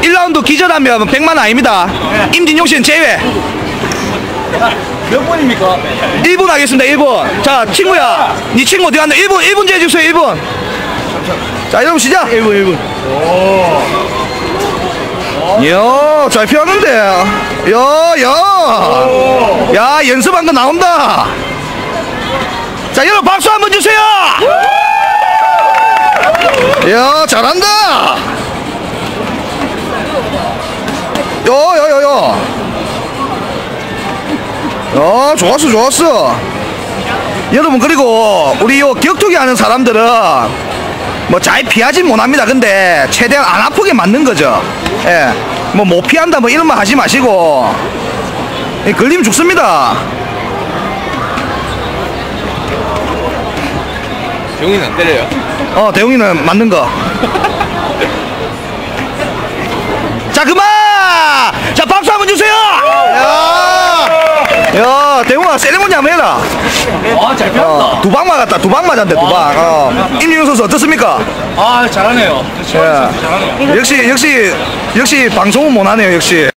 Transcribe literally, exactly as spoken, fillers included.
일 라운드 기절하면 백만 원 아닙니다. 임진용 씨는 제외. 몇 분입니까? 일 분 하겠습니다. 일 분. 자, 친구야. 니 친구 어디 갔나? 일 분, 일 분 재주세요. 일 분. 자, 여러분 시작. 일 분, 일 분. 이야, 잘 피하는데. 야, 야. 야, 연습한 거 나온다. 자, 여러분 박수 한번 주세요. 야, 잘한다. 야, 야, 야, 야. 야, 좋았어, 좋았어. 여러분, 그리고 우리 요 격투기 하는 사람들은 뭐 잘 피하진 못합니다. 근데 최대한 안 아프게 맞는 거죠. 예, 뭐 못 피한다 뭐 이런 말 하지 마시고, 예, 걸리면 죽습니다. 대웅이는 안 때려요? 어, 대웅이는 맞는 거. 자, 그만! 자, 박수 한번 주세요! 야, 야, 대웅아, 세레모니 한번 해라. 아, 잘 피한다. 어, 두 방 맞았다. 두 방 맞았는데, 두 방. 어. 임진용 선수 어떻습니까? 아, 잘하네요. 예. 잘하네요. 역시, 역시, 역시 방송은 못하네요, 역시.